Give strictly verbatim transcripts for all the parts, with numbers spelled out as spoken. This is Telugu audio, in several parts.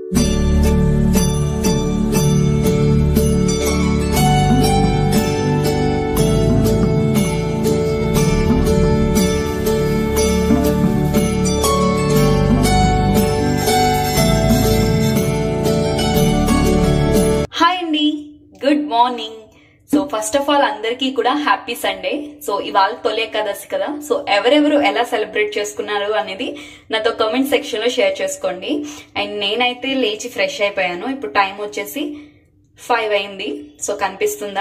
Good morning. So first of all అందరికీ కూడా హ్యాపీ సండే. సో ఇవాళ తొలి ఏకాదశి కదా, సో ఎవరెవరు ఎలా సెలబ్రేట్ చేసుకున్నారు అనేది నాతో కామెంట్ సెక్షన్ లో షేర్ చేసుకోండి. అండ్ నేనైతే లేచి ఫ్రెష్ అయిపోయాను. ఇప్పుడు టైం వచ్చేసి ఫైవ్ అయింది. సో కనిపిస్తుందా?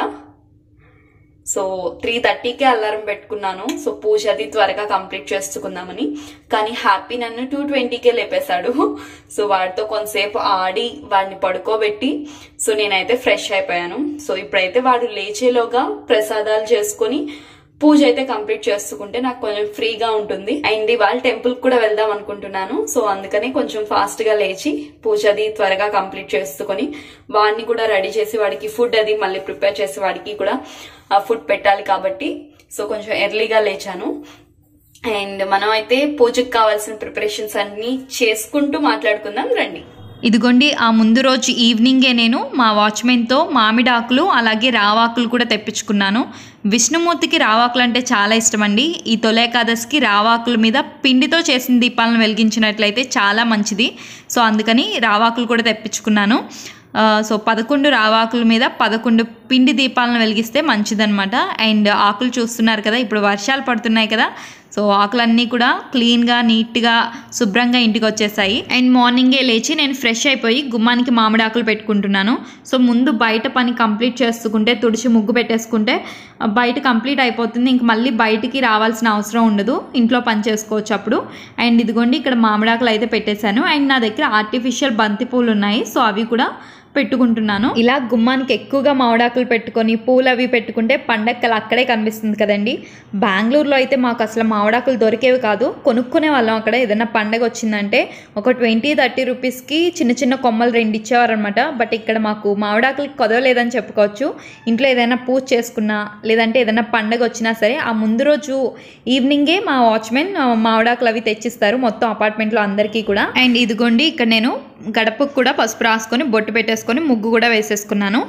సో త్రీ థర్టీకే అలారం పెట్టుకున్నాను. సో పూజ అది త్వరగా కంప్లీట్ చేసుకుందామని. కానీ హ్యాపీ నన్ను టూ ట్వంటీకే లేపేశాడు. సో వాడితో కొంతసేపు ఆడి వాడిని పడుకోబెట్టి సో నేనైతే ఫ్రెష్ అయిపోయాను. సో ఇప్పుడైతే వాడు లేచేలోగా ప్రసాదాలు చేసుకుని పూజ అయితే కంప్లీట్ చేసుకుంటే నాకు కొంచెం ఫ్రీగా ఉంటుంది. అండ్ ఇవాళ టెంపుల్ కూడా వెళ్దాం అనుకుంటున్నాను. సో అందుకని కొంచెం ఫాస్ట్ గా లేచి పూజ అది త్వరగా కంప్లీట్ చేసుకుని వాడిని కూడా రెడీ చేసి వాడికి ఫుడ్ అది మళ్ళీ ప్రిపేర్ చేసి వాడికి కూడా ఫుడ్ పెట్టాలి కాబట్టి సో కొంచెం ఎర్లీగా లేచాను. అండ్ మనం అయితే పూజకు కావాల్సిన ప్రిపరేషన్స్ అన్ని చేసుకుంటూ మాట్లాడుకుందాం రండి. ఇదిగోండి, ఆ ముందు రోజు ఈవినింగే నేను మా వాచ్మెన్తో మామిడాకులు అలాగే రావాకులు కూడా తెప్పించుకున్నాను. విష్ణుమూర్తికి రావాకులు అంటే చాలా ఇష్టం అండి. ఈ తొలి ఏకాదశికి రావాకుల మీద పిండితో చేసిన దీపాలను వెలిగించినట్లయితే చాలా మంచిది. సో అందుకని రావాకులు కూడా తెప్పించుకున్నాను. సో పదకొండు రావాకుల మీద పదకొండు పిండి దీపాలను వెలిగిస్తే మంచిదన్నమాట. అండ్ ఆకులు చూస్తున్నారు కదా, ఇప్పుడు వర్షాలు పడుతున్నాయి కదా, సో ఆకులన్నీ కూడా క్లీన్గా నీట్గా శుభ్రంగా ఇంటికి వచ్చేసాయి. అండ్ మార్నింగే లేచి నేను ఫ్రెష్ అయిపోయి గుమ్మానికి మామిడి ఆకులు పెట్టుకుంటున్నాను. సో ముందు బయట పని కంప్లీట్ చేసుకుంటే తుడిచి ముగ్గు పెట్టేసుకుంటే బయట కంప్లీట్ అయిపోతుంది. ఇంక మళ్ళీ బయటికి రావాల్సిన అవసరం ఉండదు, ఇంట్లో పని చేసుకోవచ్చు అప్పుడు. అండ్ ఇదిగోండి, ఇక్కడ మామిడాకులు అయితే పెట్టేశాను. అండ్ నా దగ్గర ఆర్టిఫిషియల్ బంతి పూలు ఉన్నాయి, సో అవి కూడా పెట్టుకుంటున్నాను. ఇలా గుమ్మానికి ఎక్కువగా మామిడాకులు పెట్టుకొని పూలు అవి పెట్టుకుంటే పండగలు అక్కడే కనిపిస్తుంది కదండి. బెంగళూరులో అయితే మాకు అసలు మామిడాకులు దొరికేవి కాదు, కొనుక్కునే వాళ్ళం. అక్కడ ఏదైనా పండగ వచ్చిందంటే ఒక ట్వంటీ థర్టీ రూపీస్కి చిన్న చిన్న కొమ్మలు రెండు ఇచ్చేవారు అనమాట. బట్ ఇక్కడ మాకు మామిడాకులు కొదవలేదని చెప్పుకోవచ్చు. ఇంట్లో ఏదైనా పూజ చేసుకున్నా లేదంటే ఏదైనా పండగ వచ్చినా సరే ఆ ముందు రోజు ఈవినింగే మా వాచ్మెన్ మామిడాకులు అవి తెచ్చిస్తారు మొత్తం అపార్ట్మెంట్లో అందరికీ కూడా. అండ్ ఇదిగోండి, ఇక్కడ నేను గడపకు కూడా పసుపు రాసుకొని బొట్టు పెట్టేసుకొని ముగ్గు కూడా వేసేసుకున్నాను.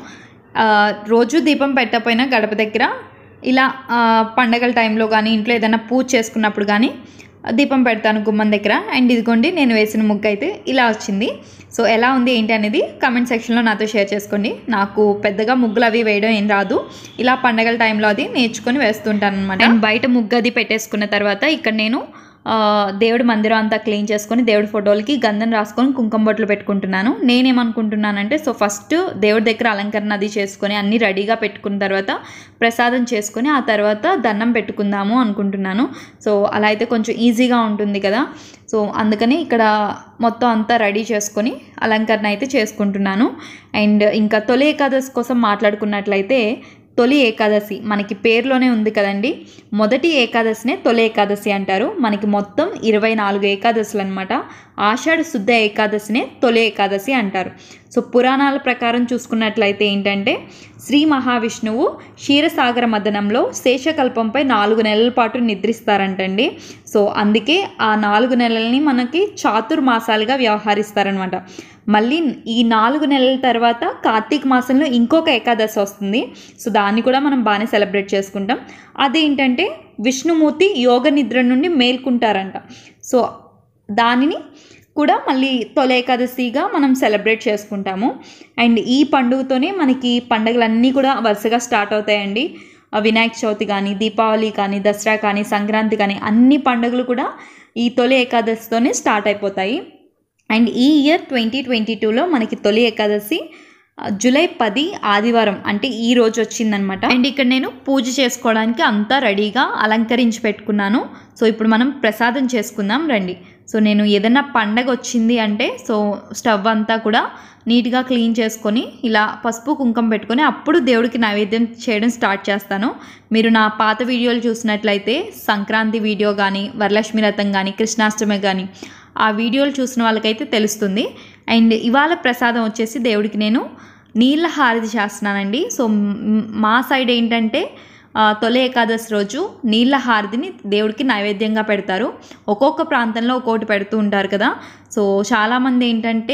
రోజు దీపం పెట్టకపోయినా గడప దగ్గర ఇలా పండగల టైంలో కానీ ఇంట్లో ఏదైనా పూజ చేసుకున్నప్పుడు కానీ దీపం పెడతాను గుమ్మం దగ్గర. అండ్ ఇదిగోండి, నేను వేసిన ముగ్గు అయితే ఇలా వచ్చింది. సో ఎలా ఉంది ఏంటి అనేది కామెంట్ సెక్షన్లో నాతో షేర్ చేసుకోండి. నాకు పెద్దగా ముగ్గులు అవి వేయడం ఏం రాదు, ఇలా పండగల టైంలో అది నేర్చుకొని వేస్తుంటాను అనమాట. అండ్ బయట ముగ్గు అది పెట్టేసుకున్న తర్వాత ఇక్కడ నేను దేవుడి మందిరం అంతా క్లీన్ చేసుకొని దేవుడి ఫోటోలకి గంధం రాసుకొని కుంకుమ బొట్లు పెట్టుకుంటున్నాను. నేనేమనుకుంటున్నానంటే సో ఫస్ట్ దేవుడి దగ్గర అలంకరణ అది చేసుకొని అన్నీ రెడీగా పెట్టుకున్న తర్వాత ప్రసాదం చేసుకొని ఆ తర్వాత దండం పెట్టుకుందాము అనుకుంటున్నాను. సో అలా అయితే కొంచెం ఈజీగా ఉంటుంది కదా. సో అందుకని ఇక్కడ మొత్తం అంతా రెడీ చేసుకొని అలంకరణ అయితే చేసుకుంటున్నాను. అండ్ ఇంకా తొలి ఏకాదశి కోసం మాట్లాడుకున్నట్లయితే తొలి ఏకాదశి మనకి పేరులోనే ఉంది కదండి. మొదటి ఏకాదశినే తొలి ఏకాదశి అంటారు. మనకి మొత్తం ఇరవై నాలుగు ఏకాదశులు అనమాట. ఆషాఢ శుద్ధ ఏకాదశినే తొలి ఏకాదశి అంటారు. సో పురాణాల ప్రకారం చూసుకున్నట్లయితే ఏంటంటే శ్రీ మహావిష్ణువు క్షీరసాగర మదనంలో శేషకల్పంపై నాలుగు నెలల పాటు నిద్రిస్తారంటండి. సో అందుకే ఆ నాలుగు నెలల్ని మనకి చాతుర్మాసాలుగా వ్యవహరిస్తారనమాట. మళ్ళీ ఈ నాలుగు నెలల తర్వాత కార్తీక మాసంలో ఇంకొక ఏకాదశి వస్తుంది. సో దాన్ని కూడా మనం బాగానే సెలబ్రేట్ చేసుకుంటాం. అదేంటంటే విష్ణుమూర్తి యోగ నిద్ర నుండి మేల్కుంటారంట. సో దానిని కూడా మళ్ళీ తొలి ఏకాదశిగా మనం సెలబ్రేట్ చేసుకుంటాము. అండ్ ఈ పండుగతోనే మనకి పండుగలన్నీ కూడా వరుసగా స్టార్ట్ అవుతాయండి. వినాయక చవితి కానీ, దీపావళి కానీ, దసరా కానీ, సంక్రాంతి కానీ అన్ని పండుగలు కూడా ఈ తొలి ఏకాదశితోనే స్టార్ట్ అయిపోతాయి. అండ్ ఈ ఇయర్ ట్వంటీ ట్వంటీ టూలో మనకి తొలి ఏకాదశి జూలై పది ఆదివారం అంటే ఈ రోజు వచ్చిందనమాట. అండ్ ఇక్కడ నేను పూజ చేసుకోవడానికి అంతా రెడీగా అలంకరించి పెట్టుకున్నాను. సో ఇప్పుడు మనం ప్రసాదం చేసుకుందాం రండి. సో నేను ఏదైనా పండగ వచ్చింది అంటే సో స్టవ్ అంతా కూడా నీట్గా క్లీన్ చేసుకొని ఇలా పసుపు కుంకుమ పెట్టుకొని అప్పుడు దేవుడికి నైవేద్యం చేయడం స్టార్ట్ చేస్తాను. మీరు నా పాత వీడియోలు చూసినట్లయితే సంక్రాంతి వీడియో కానీ, వరలక్ష్మి వ్రతం కానీ, కృష్ణాష్టమి కానీ ఆ వీడియోలు చూసిన వాళ్ళకైతే తెలుస్తుంది. అండ్ ఇవాళ ప్రసాదం వచ్చేసి దేవుడికి నేను నీళ్ళ హారతి చేస్తున్నానండి. సో మా సైడ్ ఏంటంటే తొలి ఏకాదశి రోజు నీళ్ళ హారతిని దేవుడికి నైవేద్యంగా పెడతారు. ఒక్కొక్క ప్రాంతంలో ఒక్కొక్కటి పెడుతూ ఉంటారు కదా. సో చాలామంది ఏంటంటే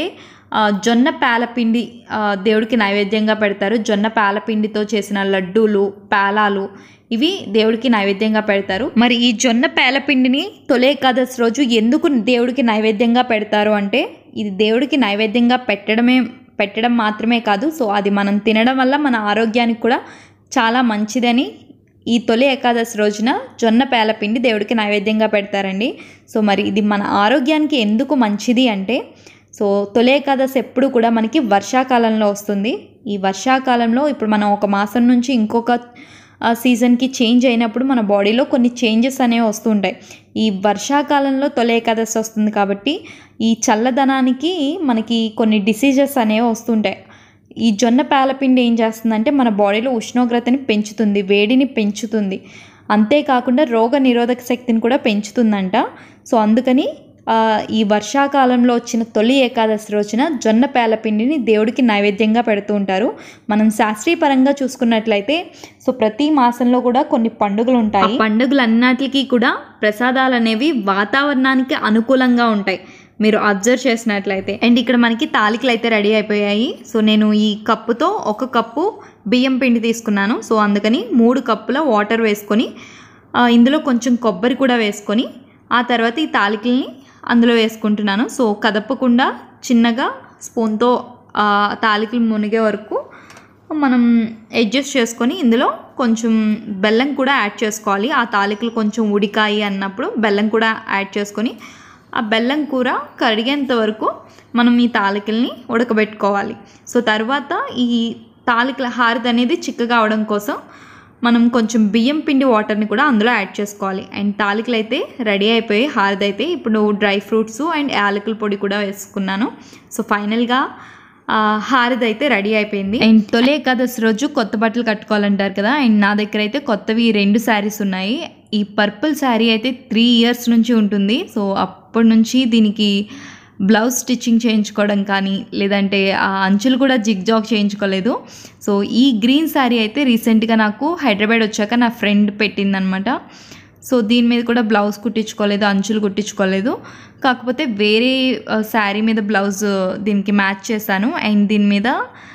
జొన్న పేలపిండి దేవుడికి నైవేద్యంగా పెడతారు. జొన్న పేలపిండితో చేసిన లడ్డూలు, పేలాలు ఇవి దేవుడికి నైవేద్యంగా పెడతారు. మరి ఈ జొన్న పేలపిండిని తొలి ఏకాదశి రోజు ఎందుకు దేవుడికి నైవేద్యంగా పెడతారు అంటే, ఇది దేవుడికి నైవేద్యంగా పెట్టడమే పెట్టడం మాత్రమే కాదు, సో అది మనం తినడం వల్ల మన ఆరోగ్యానికి కూడా చాలా మంచిదని ఈ తొలి ఏకాదశి రోజున జొన్న పేలపిండి దేవుడికి నైవేద్యంగా పెడతారండి. సో మరి ఇది మన ఆరోగ్యానికి ఎందుకు మంచిది అంటే, సో తొలి ఏకాదశి ఎప్పుడు కూడా మనకి వర్షాకాలంలో వస్తుంది. ఈ వర్షాకాలంలో ఇప్పుడు మనం ఒక మాసం నుంచి ఇంకొక సీజన్కి చేంజ్ అయినప్పుడు మన బాడీలో కొన్ని చేంజెస్ అనేవి వస్తూ ఉంటాయి. ఈ వర్షాకాలంలో తొలి ఏకాదశి వస్తుంది కాబట్టి ఈ చల్లదనానికి మనకి కొన్ని డిసీజెస్ అనేవి వస్తుంటాయి. ఈ జొన్న పేలపిండి ఏం చేస్తుందంటే మన బాడీలో ఉష్ణోగ్రతని పెంచుతుంది, వేడిని పెంచుతుంది, అంతేకాకుండా రోగ నిరోధక శక్తిని కూడా పెంచుతుందంట. సో అందుకని ఈ వర్షాకాలంలో వచ్చిన తొలి ఏకాదశి రోజున జొన్న పేలపిండిని దేవుడికి నైవేద్యంగా పెడుతూ ఉంటారు. మనం శాస్త్రీయ పరంగా చూసుకున్నట్లయితే సో ప్రతి మాసంలో కూడా కొన్ని పండుగలు ఉంటాయి. పండుగలన్నిటికీ కూడా ప్రసాదాలు అనేవి వాతావరణానికి అనుకూలంగా ఉంటాయి మీరు అబ్జర్వ్ చేసినట్లయితే. అండ్ ఇక్కడ మనకి తాలికలు అయితే రెడీ అయిపోయాయి. సో నేను ఈ కప్పుతో ఒక కప్పు బియ్యం పిండి తీసుకున్నాను. సో అందుకని మూడు కప్పుల వాటర్ వేసుకొని ఇందులో కొంచెం కొబ్బరి కూడా వేసుకొని ఆ తర్వాత ఈ తాలికల్ని అందులో వేసుకుంటున్నాను. సో కదపకుండా చిన్నగా స్పూన్తో తాలికలు మునిగే వరకు మనం అడ్జస్ట్ చేసుకొని ఇందులో కొంచెం బెల్లం కూడా యాడ్ చేసుకోవాలి. ఆ తాలికలు కొంచెం ఉడికాయి అన్నప్పుడు బెల్లం కూడా యాడ్ చేసుకొని ఆ బెల్లం కూర కరిగేంత వరకు మనం ఈ తాలికల్ని ఉడకబెట్టుకోవాలి. సో తర్వాత ఈ తాలికల హారతి అనేది చిక్కగా అవడం కోసం మనం కొంచెం బియ్యం పిండి వాటర్ని కూడా అందులో యాడ్ చేసుకోవాలి. అండ్ తాలికలు అయితే రెడీ అయిపోయి హారతి అయితే ఇప్పుడు డ్రై ఫ్రూట్స్ అండ్ యాలకుల పొడి కూడా వేసుకున్నాను. సో ఫైనల్గా హారతి అయితే రెడీ అయిపోయింది. అండ్ తొలి ఏకాదశి రోజు కొత్త బట్టలు కట్టుకోవాలంటారు కదా, అండ్ నా దగ్గర అయితే కొత్తవి రెండు శారీస్ ఉన్నాయి. ఈ పర్పుల్ శారీ అయితే త్రీ ఇయర్స్ నుంచి ఉంటుంది. సో అప్పటి నుంచి దీనికి బ్లౌజ్ స్టిచ్చింగ్ చేయించుకోవడం కానీ లేదంటే ఆ అంచులు కూడా జిగ్ జాగ్ చేయించుకోలేదు. సో ఈ గ్రీన్ శారీ అయితే రీసెంట్గా నాకు హైదరాబాద్ వచ్చాక నా ఫ్రెండ్ పెట్టిందనమాట. సో దీని మీద కూడా బ్లౌజ్ కుట్టించుకోలేదు, అంచులు కుట్టించుకోలేదు, కాకపోతే వేరే శారీ మీద బ్లౌజ్ దీనికి మ్యాచ్ చేశాను. అండ్ దీని మీద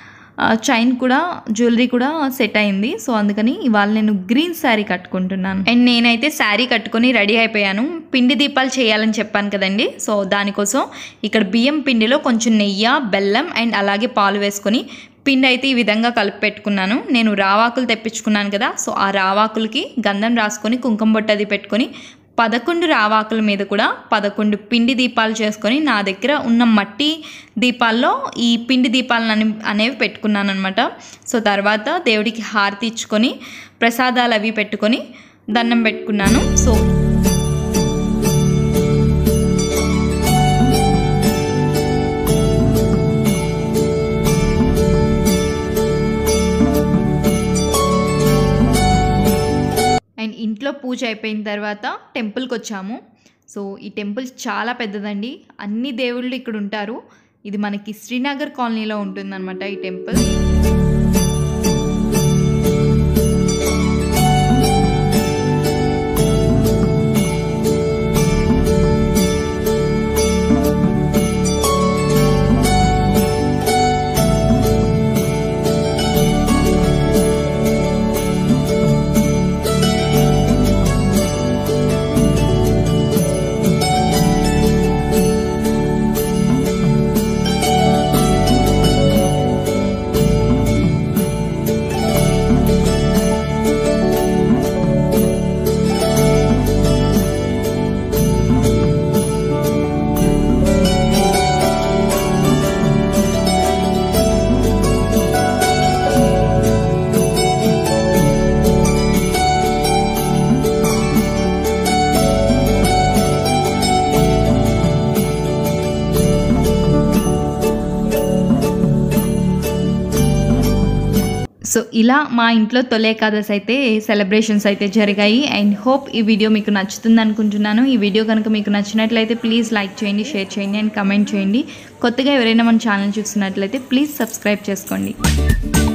చైన్ కూడా జ్యువెలరీ కూడా సెట్ అయింది. సో అందుకని ఇవాళ నేను గ్రీన్ శారీ కట్టుకుంటున్నాను. అండ్ నేనైతే శారీ కట్టుకొని రెడీ అయిపోయాను. పిండి దీపాలు చేయాలని చెప్పాను కదండి. సో దానికోసం ఇక్కడ బియ్యం పిండిలో కొంచెం నెయ్యి, బెల్లం అండ్ అలాగే పాలు వేసుకొని పిండి అయితే ఈ విధంగా కలిపి పెట్టుకున్నాను. నేను రావాకులు తెప్పించుకున్నాను కదా, సో ఆ రావాకులకి గంధం రాసుకొని కుంకుమ బొట్టు అది పెట్టుకొని పదకొండు రావాకుల మీద కూడా పదకొండు పిండి దీపాలు చేసుకొని నా దగ్గర ఉన్న మట్టి దీపాల్లో ఈ పిండి దీపాలను అనేవి పెట్టుకున్నాను అనమాట. సో తర్వాత దేవుడికి హారతి ఇచ్చుకొని ప్రసాదాలు అవి పెట్టుకొని దండం పెట్టుకున్నాను. సో అండ్ ఇంట్లో పూజ అయిపోయిన తర్వాత టెంపుల్కి వచ్చాము. సో ఈ టెంపుల్ చాలా పెద్దదండి, అన్ని దేవుళ్ళు ఇక్కడ ఉంటారు. ఇది మనకి శ్రీనగర్ కాలనీలో ఉంటుందన్నమాట ఈ టెంపుల్. సో ఇలా మా ఇంట్లో తొలి ఏకాదశి అయితే సెలబ్రేషన్స్ అయితే జరిగాయి. అండ్ హోప్ ఈ వీడియో మీకు నచ్చుతుంది అనుకుంటున్నాను. ఈ వీడియో కనుక మీకు నచ్చినట్లయితే ప్లీజ్ లైక్ చేయండి, షేర్ చేయండి అండ్ కమెంట్ చేయండి. కొత్తగా ఎవరైనా మన ఛానల్ చూస్తున్నట్లయితే ప్లీజ్ సబ్స్క్రైబ్ చేసుకోండి.